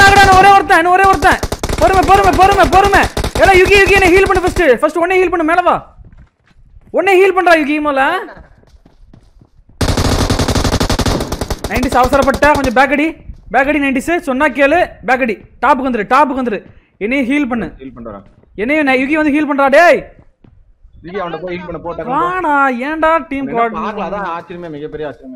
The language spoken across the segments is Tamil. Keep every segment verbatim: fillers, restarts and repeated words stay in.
நாகடா ஒரே ஒருத்தன் ஒரே ஒருத்தன் பொறுமை பொறுமை பொறுமை பொறுமை ஏடா யுகி யுகி என்ன ஹீல் பண்ணு ஃபர்ஸ்ட் ஃபர்ஸ்ட் ஒண்ணே ஹீல் பண்ணு மேல வா ஒண்ணே ஹீல் பண்றா யுகி மோல நைன்டி அவசரப்பட்ட கொஞ்சம் பேக் அடி பேக் அடி நைன்டி சொன்னா கேளு பேக் அடி டாப்புக்கு வந்துரு டாப்புக்கு வந்துரு என்னையும் ஹீல் பண்ணு ஹீல் பண்றா என்னையும் யுகி வந்து ஹீல் பண்றா டேய் யுகி அவன போய் ஹீல் பண்ண போடா வாடா ஏன்டா டீம் கோட் பார்க்கல அதான் ஆச்சரியமே மிகப்பெரிய ஆச்சரியமே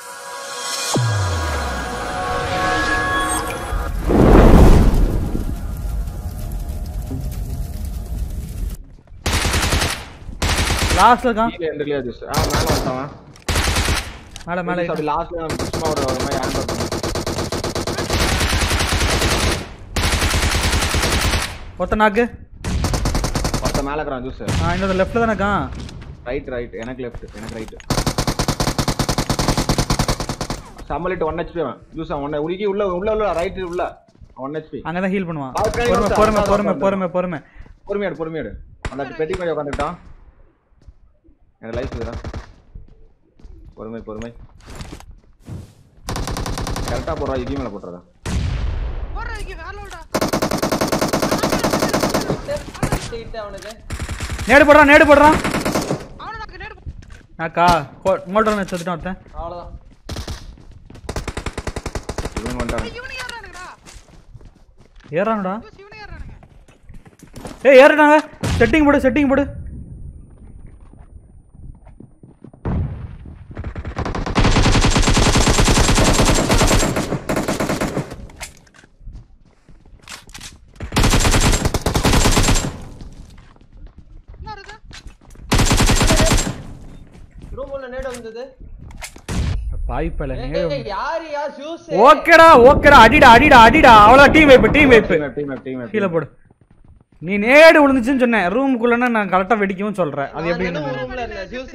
லாஸ்ட்ல கா கீழ எண்டலியா ஜஸ்ட் ஆ மேல வந்தான் மேல மேல அப்படி லாஸ்ட்ல சும்மா ஒரு ஒரு மாதிரி ஹேண்ட் பண்ணு ஒத்த நாக்கு ஒத்த மேல கறான் ஜூஸ் ஆ இந்த லெஃப்ட்ல தான கா ரைட் ரைட் எனக்கு லெஃப்ட் எனக்கு ரைட் சமலிட் one H P ஜூஸ் ஒண்ணே உருகி உள்ள உள்ள உள்ள ரைட் உள்ள one H P அங்க தான் ஹீல் பண்ணுவான் பொறுமை பொறுமை பொறுமை பொறுமை பொறுமை பொறுமையாடு பொறுமையாடு அந்த பெட்டி மேல உட்கார்ந்துட்டான் என் லைஃப் இதுடா பொறுமை பொறுமை கரெக்ட்டா போறா யுகி மேல போட்றடா போறா யுகி வேலோடா டேட் அவனுக்கு நேடு போடுறா நேடு போடுறா அவனுக்கு நேடு நாக்கா மோல்டர் மேட்ச் எடுத்துட்டான் அத அவ்வளவுதான் இவன் வந்தானே இவனே ஏறானுடா ஏறானடா இவனே ஏறானுங்க ஏய் ஏறடாங்க செட்டிங் போடு செட்டிங் போடு பாய்ப்பல ஏய் யார் யார் ஜூஸ் ஓகேடா ஓகேடா அடிடா அடிடா அடிடா அவ்வளவு team vibe team vibe team team கீழ போடு நீ நேடு விழுந்துச்சுன்னு சொன்னேன் ரூமுக்குள்ளனா நான் கரெக்ட்டா வெடிக்கவும் சொல்றேன் அது எப்படி ரூம்ல இருந்த ஜூஸ்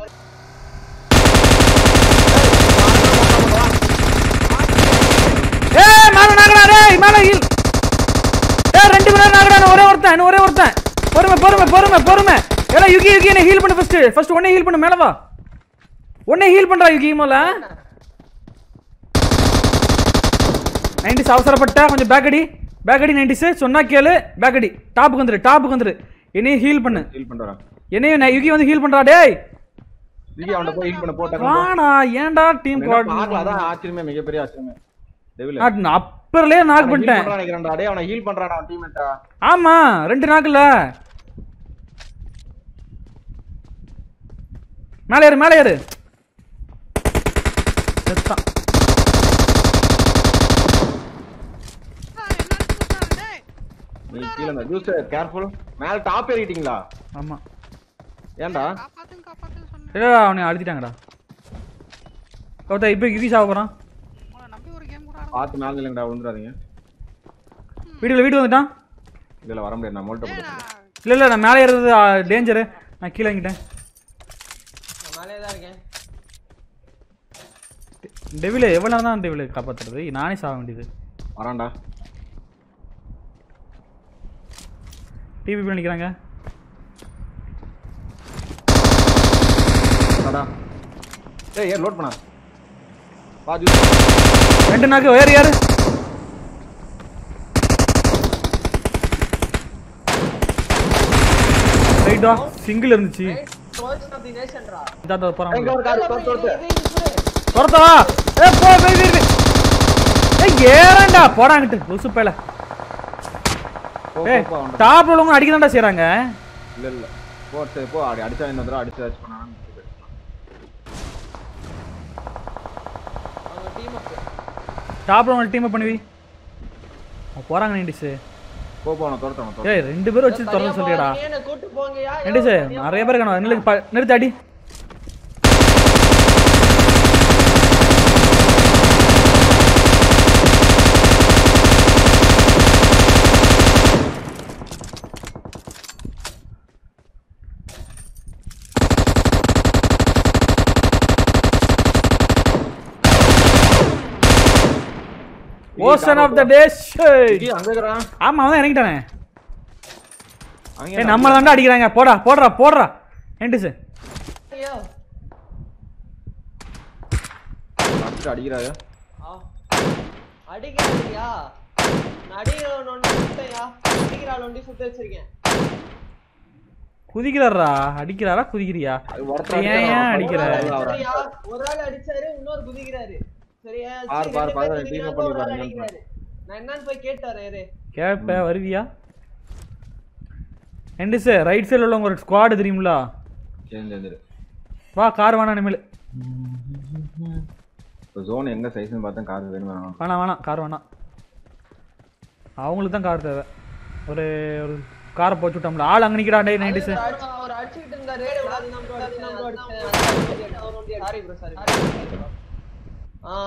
ஏய் மேல நாகடா டேய் மேல ஹீல் ஏய் ரெண்டு பேரும் நாகடா ஒரே ஒருத்தன் ஒரே ஒருத்தன் பொறுமை பொறுமை பொறுமை பொறுமை ஏடா யுகி யுகி என்ன ஹீல் பண்ணு ஃபர்ஸ்ட் ஃபர்ஸ்ட் ஒண்ணே ஹீல் பண்ணு மேல வா ஒண்ணே ஹீல் பண்றா யுகி மோல நைன்டி அவசரப்பட்ட கொஞ்சம் பேக் அடி பேக் அடி நைன்டி சொன்னா கேளு பேக் அடி டாப்புக்கு வந்துரு டாப்புக்கு வந்துரு என்னையும் ஹீல் பண்ணு ஹீல் பண்றா என்னையும் யுகி வந்து ஹீல் பண்றா டேய் யுகி அவன போய் ஹீல் பண்ண போடா வாடா ஏன்டா டீம் கோட் பார்க்கல அதான் ஆச்சரியமே மிகப்பெரிய ஆச்சரியமே டெவில் நான் அப்பறலே நாக் பண்ணிட்டேன் பண்றானே நினைக்கிறேன்டா டேய் அவன ஹீல் பண்றானே அவன் டீம்மேட்டா ஆமா ரெண்டு நாக்குல மேல ஏறு மேல ஏறு செத்தா நீ கீழ அந்த ஜூஸ் கேர்ஃபுல் மேல டாப் ஏறிட்டீங்களா ஆமா ஏன்டா காப்பாத்துங்க காப்பாத்துங்க சொன்னேன் இல்லடா அவனை அழுத்திட்டாங்கடா கௌதா இப்போ யுகி சாவ போறான் உன்னை நம்பி ஒரு கேம் கூட பாத்து மேல இல்லங்கடா விழுந்துறாதீங்க வீடியோல வீடு வந்துட்டான் இல்ல வர முடியாது நான் மோல்ட்ட போடுறேன் இல்ல இல்ல நான் மேலே ஏறது டேஞ்சர் நான் கீழ இறங்கிட்டேன் மேலே தான் இருக்கேன் டெவில எவ்வளவு தான் டெவில காப்பாத்துறது நானே சாக வேண்டியது வரான்டா டிவி போய் நிக்கிறாங்க டடா ஏய் ஏர் லோட் பண்ணா வா ஜூஸ் ரெண்டு நாக்கு வேற யாரு ரைட்டா சிங்கிள் இருந்துச்சு ரோஸ் ஆஃப் தி நேஷன்டா இதாத போறான் எங்க ஒரு கார் தோத்து தோத்து தொரத்தா ஏ போ வெய் வெய் ஏய் ஏறடா போடாங்கட்டு லூசு பேல ஏய் டாப்ல உள்ளவங்க அடிக்கதான்டா செய்றாங்க இல்ல இல்ல போட்டு போ அடி அடிச்சா என்ன தடவை அடிச்சு அடிச்சு பண்ணானே அவங்க டீம் அப் டாப்ல உள்ளவங்க டீம் அப் பண்ணுவி போறாங்க நைன்டிஸ் போ போணும் தோறணும் ஏய் ரெண்டு பேர் வச்சு தொரல சொல்றியடா என்ன கூட்டி போங்கயா நைன்டிஸ் நிறைய பேர் காணோம் நில்லு நிறுத்து அடி ஓசன் ஆஃப் தி டே இங்க அங்க இருக்கறா ஆமா அவன் இறங்கிட்டானே அங்க ஏய் நம்மள தான்டா அடிக்குறாங்க போடா போடுறா போடுறா நைன்டிஸ் ஐயோ அடிச்சு அடிக்குறாங்க ஆ அடிக்கறியா நடிகர் ஒண்ணு சுத்தையா அடிக்கிறாள் ஒண்டி சுத்த வச்சிருக்கேன் குதிக்கிறாரா அடிக்கிறாரா குதிக்கிறியா ஏன் ஏன் அடிக்கிற ஒரு ஆள் அடிச்சாரு இன்னொரு குதிக்கிறாரு சரியா பார் பார் பார் டீம் பண்ணி பாருங்க நான் என்னன்னு போய் கேட்டாரே கேப்ப வருவியா எண்டு சார் ரைட் சைடுல உள்ள ஒரு ஸ்குவாட் தெரியும்ல சேஞ்ச் வந்துரு வா கார் வேணா நிமில ஜோன் எங்க சைஸ்னு பார்த்தா கார் வேணுமா வேணாம் வேணாம் கார் வேணாம் அவங்களுக்கு தான் கார் தேவை ஒரு ஒரு காரை போச்சு விட்டோம்ல ஆள் அங்க நிக்கிறா டேய் நைன்டி சார் அவர் அடிச்சிட்டு இருந்தாரு அது நம்ம அடிச்சு நம்ம அடிச்சு சாரி ப்ரோ சாரி ஆ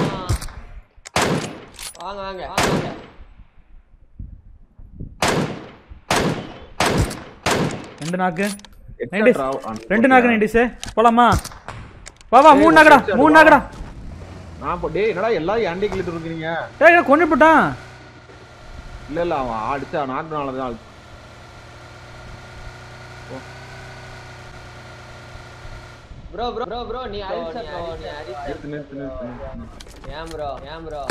வாங்க வாங்க வாங்க ரெண்டு நாக்கு நைன்டி ரெண்டு நாக்கு நைன்டி சார் போலாமா வா வா மூணு நாக்குடா மூணு நாக்குடா நான் போ டேய் என்னடா எல்லாரும் ஆண்டி கிளிட்டு இருக்கீங்க டேய் கொன்னு போட்டான் இல்ல இல்ல அவன் அடிச்சா நாக்குனால தான் ப்ரோ ப்ரோ ப்ரோ ப்ரோ நீ அடிச்ச ப்ரோ நீ அடிச்ச நிறுத்து நிறுத்து நிறுத்து ஏன் ப்ரோ ஏன் ப்ரோ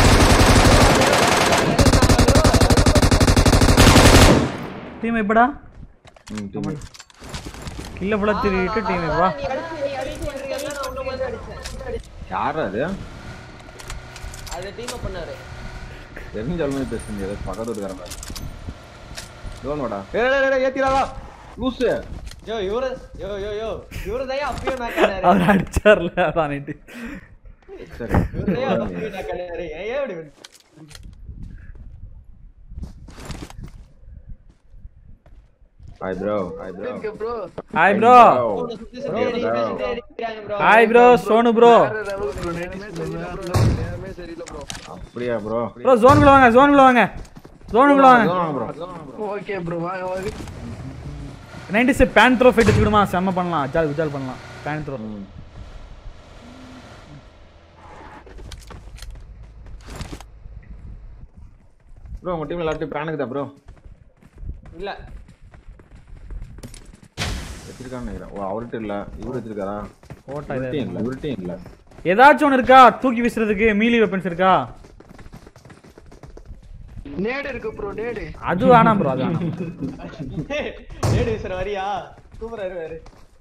டீம் எப்படா ம் டீம் கில்ல புள்ள திருட்டு டீம் வா நீ அடிச்சு நீ அடிச்சு இருக்கறத நான் ஒண்ணு வந்து அடிச்சேன் யார் அது அது டீம் பண்ணாரு தெரிஞ்சாலுமே பேசுங்க ஏதோ பக்கத்து வீட்டுக்காரன் மாதிரி ஜோனோடா டேய் டேய் டேய் ஏத்திராடா லூஸ் யோ இவரு யோ யோ யோ இவரு தான் அப்பவே நான் கண்டாரு அவர் அடிச்சார்ல அதான் நைன்டி சரி இவரு தான் அப்பவே நான் கண்டாரு ஏன் அப்படி hi bro hi bro bro hi bro சுத்தி சுத்தி அடிக்கிறாங்க bro hi bro Sonu bro அப்படியே ப்ரோ ப்ரோ ஜோனுக்குள்ள வாங்க ஜோனுக்குள்ள வாங்க ஜோனுக்குள்ள வாங்க ப்ரோ ஓகே ப்ரோ வாங்க வாங்க ninety sir pan throw fight வச்சுக்கிடுமா செம்ம பண்ணலாம் ஜால் விஜால் பண்ணலாம் பேன் த்ரோ ப்ரோ உங்க டீம்ல எல்லாரும் பேனுக்குதா ப்ரோ இல்ல வச்சிருக்கான்னு நினைக்கிறேன் ஓ அவர்கிட்ட இல்ல இவரு வச்சிருக்காரா ஓட்டா இவர்கிட்ட இல்ல இவர்கிட்ட இல்ல ஏதாச்சும் ஒன்று இருக்கா தூக்கி வீசுறதுக்கு மீலி வெப்பன்ஸ் இருக்கா நேடு இருக்கு ப்ரோ நேடு அது வேணாம் ப்ரோ அது வேணாம் ஏடி சார் வரியா சூப்பரா இருவாரு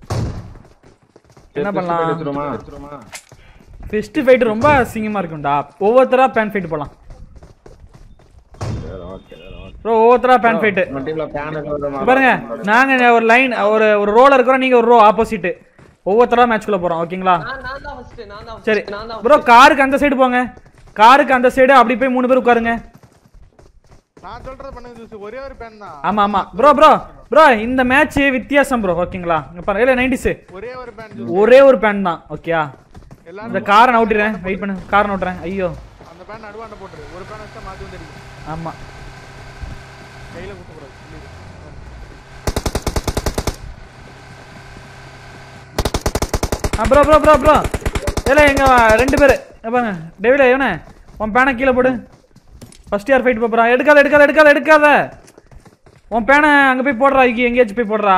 என்ன பண்ணலாம் வச்சிரோமா வச்சிரோமா ஃபெஸ்ட் ஃபைட் ரொம்ப அசிங்கமா இருக்கும்டா ஒவ்வொருத்தரா பேன் ஃபைட் போலாம் சரி ஓகே ஓகே ப்ரோ ஒவ்வொருத்தரா பேன் ஃபைட் உங்க டீம்ல பேன் பாருங்க நாங்க ஒரு லைன் ஒரு ஒரு ரோல இருக்கோம் நீங்க ஒரு ரோ ஆப்போசிட் ஒவ்வொருத்தரா மேட்ச்க்குள்ள போறோம் ஓகேங்களா நான் நான் தான் ஃபர்ஸ்ட் நான் தான் சரி நான் தான் ப்ரோ காருக்கு அந்த சைடு போங்க காருக்கு அந்த சைடு அப்படி போய் மூணு பேர் உட்காருங்க நான் சொல்றது பண்ணுங்க ஜூஸ் ஒரே ஒரு பேன் தான் ஆமா ஆமா ப்ரோ ப்ரோ ப்ரோ இந்த மேட்ச் வித்தியாசம் ப்ரோ ஓகேங்களா இங்க பாருங்க இல்ல நைன்டிஸ் ஒரே ஒரு பேன் ஜூஸ் ஒரே ஒரு பேன் தான் ஓகேயா எல்லாரும் இந்த காரை நவுட்டிறேன் வெயிட் பண்ணு காரை நவுட்டுறேன் ஐயோ அந்த பேன் நடுவாண்ட போட்டுரு ஒரு பேன் வச்சா மாத்தி வந்து அடிக்கும் ஆமா கையில குத்த கூடாது ஆ ப்ரோ ப்ரோ ப்ரோ ப்ரோ இல்ல எங்க ரெண்டு பேர் பாருங்க டேவிட் இவனே உன் பேனை கீழே போடு ஃபர்ஸ்ட் இயர் ஃபைட் போறான் எடுக்காத எடுக்காத எடுக்காத எடுக்காத உன் பேனை அங்க போய் போடுறா இங்க எங்கேயாச்சும் போய் போடுறா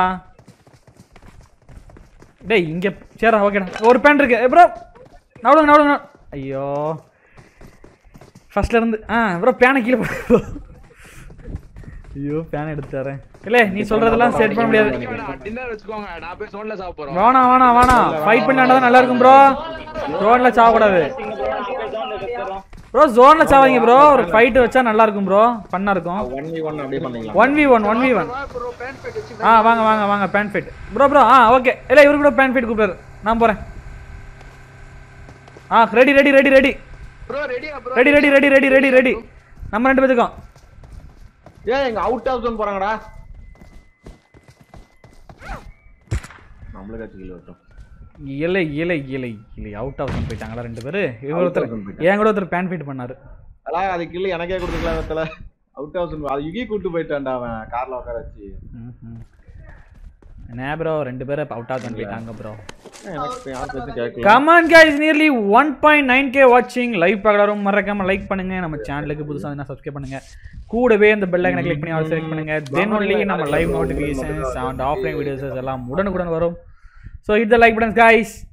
டேய் இங்க சேரா ஓகேடா ஒரு பேன் இருக்கு ப்ரோ நவுடுங்க நவுடுங்க ஐயோ ஃபர்ஸ்ட்ல இருந்து ஆ ப்ரோ பேனை கீழே போடு ஐயோ பேன் எடுத்துறேன் இல்ல நீ சொல்றதெல்லாம் செட் பண்ண முடியாது டின்னர் வெச்சுக்கோங்க நான் போய் சோன்ல சாப்பிட போறேன் வேணா வேணா வேணா ஃபைட் பண்ணாதான் நல்லா இருக்கும் ப்ரோ ஜோன்ல சாவ கூடாது ப்ரோ ஜோன்ல சாவீங்க ப்ரோ ஒரு ஃபைட் வச்சா நல்லா இருக்கும் ப்ரோ பண்ணா இருக்கும் ஒன் வி ஒன் அப்படியே பண்ணீங்களா one v one one v one bro pan fight வெச்சு ஆ வாங்க வாங்க வாங்க பேன் ஃபைட் ப்ரோ ப்ரோ ஆ ஓகே இல்ல இவரு கூட பேன் ஃபைட் கூப்பிடுறாரு நான் போறேன் ஆ ready ready ready ready bro ரெடியா bro ready ready ready ready ready ready நம்ம ரெண்டு பேத்துக்கும் ஏய் எங்க அவுட் ஆஃப் ஜோன் போறாங்கடா நம்மளுக்கு கீழ வரட்டும் இலை இலை இலை இலை அவுட் ஆஃப் ஜோன் போயிட்டாங்களா ரெண்டு பேரு இவர் ஒருத்தர் என் கூட ஒருத்தர் பேன் ஃபைட் பண்ணாரு அல அது கில்ல எனக்கே கொடுத்துக்கலாம் வெத்தல அவுட் ஆஃப் ஜோன் அது யுகி கூட்டி போயிட்டான்டா அவன் கார்ல உட்கார வச்சு என்ன ப்ரோ ரெண்டு பேரும் அவுட் ஆஃப் ஜோன் போயிட்டாங்க ப்ரோ எனக்கு யார் பேச்சு கேட்கல Come on guys, nearly one point nine K watching. Live பார்க்கறவங்க மறக்காம லைக் பண்ணுங்க. நம்ம சேனலுக்கு புதுசா இருந்தா சப்ஸ்கிரைப் பண்ணுங்க. கூடவே அந்த பெல் ஐகானை கிளிக் பண்ணி ஆல் செலக்ட் பண்ணுங்க. Then only நம்ம live notifications and offline videos எல்லாம் உடனுக்குடன் வரும். So hit the like buttons guys.